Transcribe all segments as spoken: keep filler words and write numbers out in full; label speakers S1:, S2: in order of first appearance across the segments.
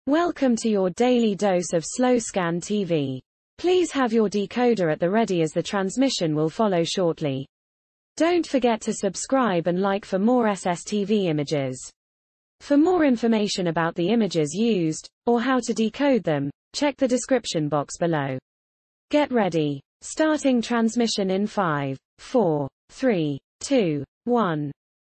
S1: Welcome to your daily dose of Slow Scan T V. Please have your decoder at the ready as the transmission will follow shortly. Don't forget to subscribe and like for more S S T V images. For more information about the images used, or how to decode them, check the description box below. Get ready. Starting transmission in five, four, three, two, one.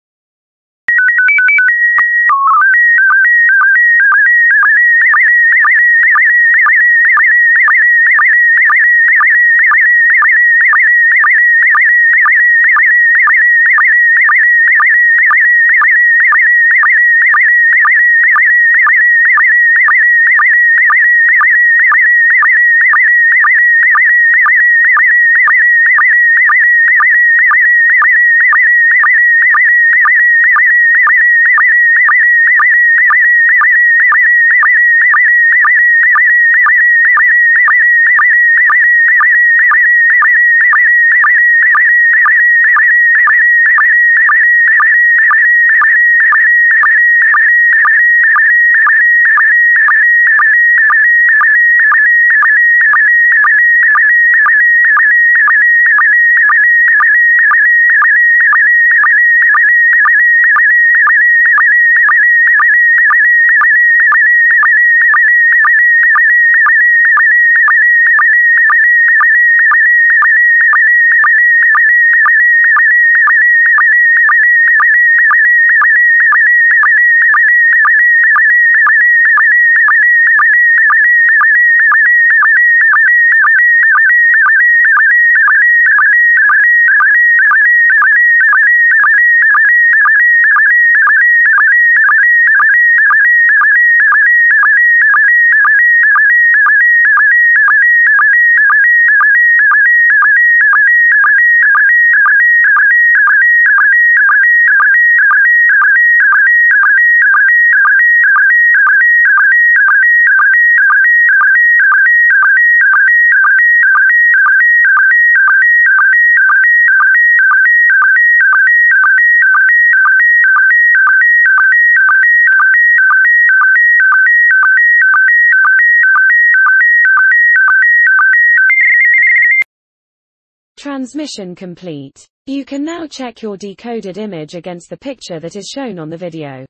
S1: Transmission complete. You can now check your decoded image against the picture that is shown on the video.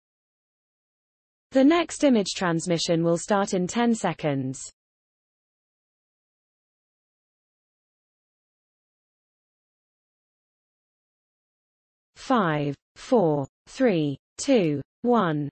S1: The next image transmission will start in ten seconds. five, four, three, two, one.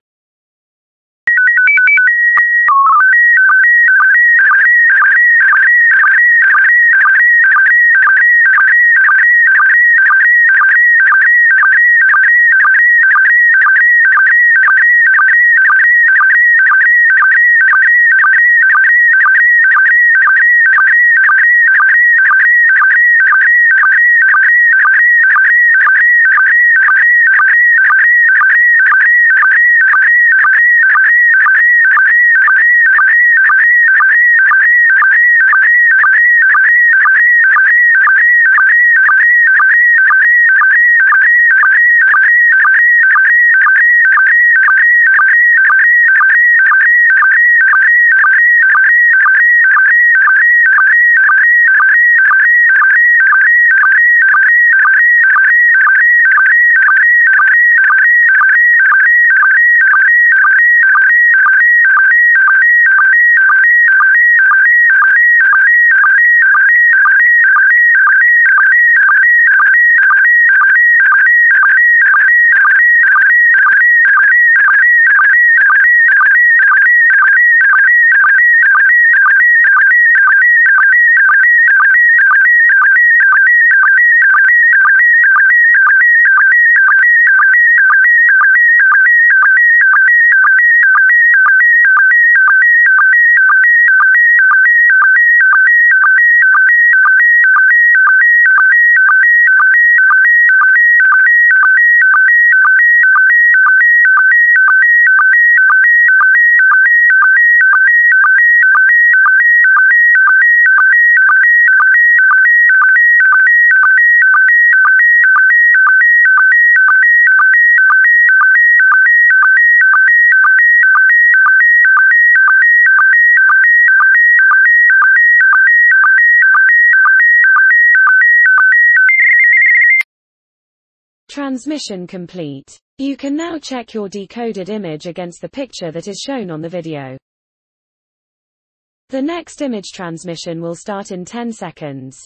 S1: Transmission complete. You can now check your decoded image against the picture that is shown on the video. The next image transmission will start in ten seconds.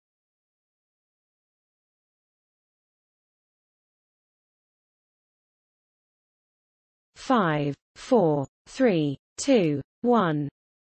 S1: Five, four, three, two, one.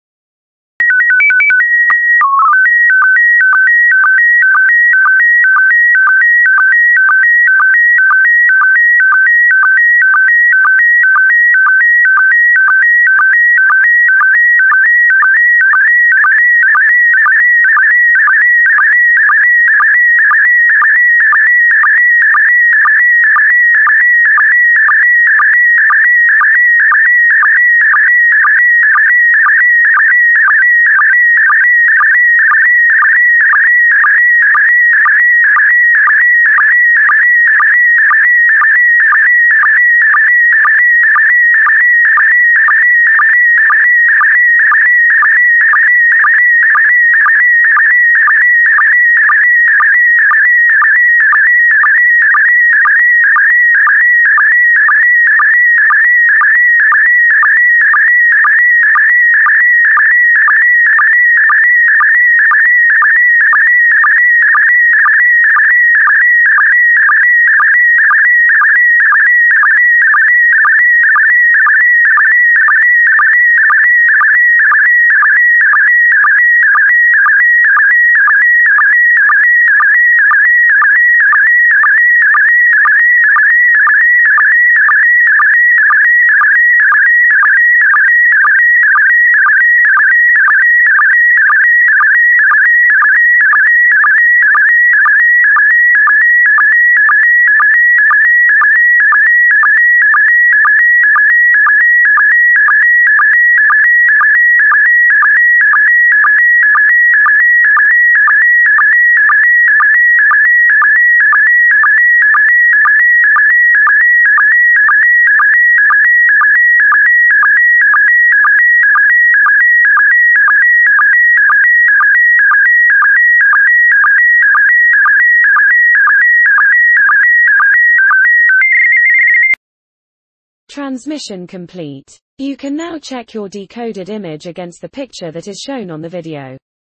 S1: Transmission complete. You can now check your decoded image against the picture that is shown on the video.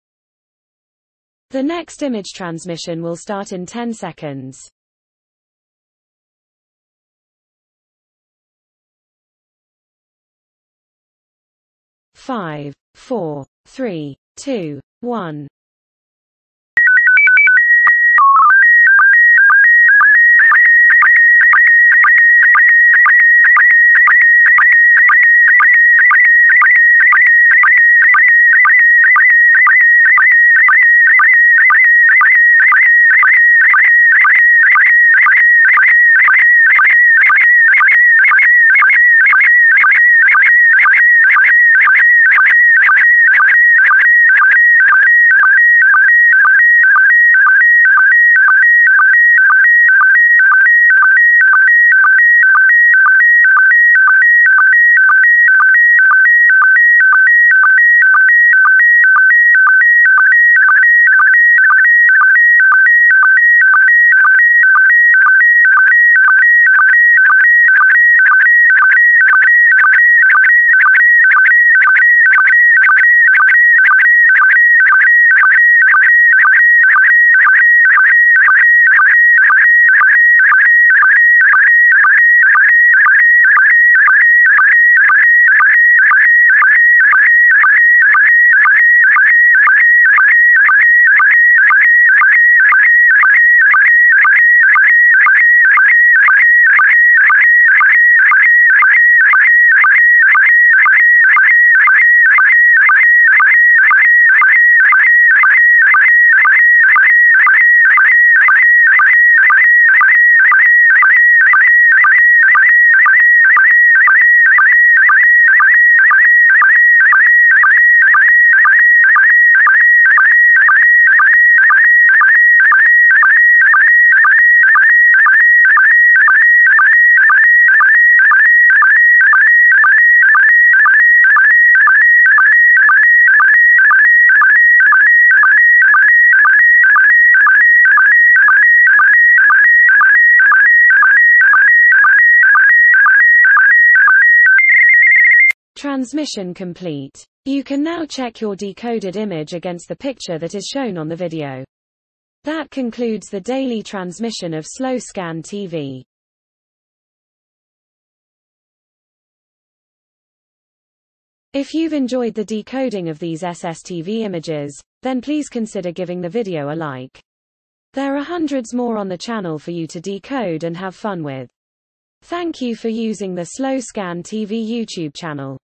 S1: The next image transmission will start in ten seconds. Five, four, three, two, one. Transmission complete. You can now check your decoded image against the picture that is shown on the video. That concludes the daily transmission of Slow Scan T V. If you've enjoyed the decoding of these S S T V images, then please consider giving the video a like. There are hundreds more on the channel for you to decode and have fun with. Thank you for using the Slow Scan T V YouTube channel.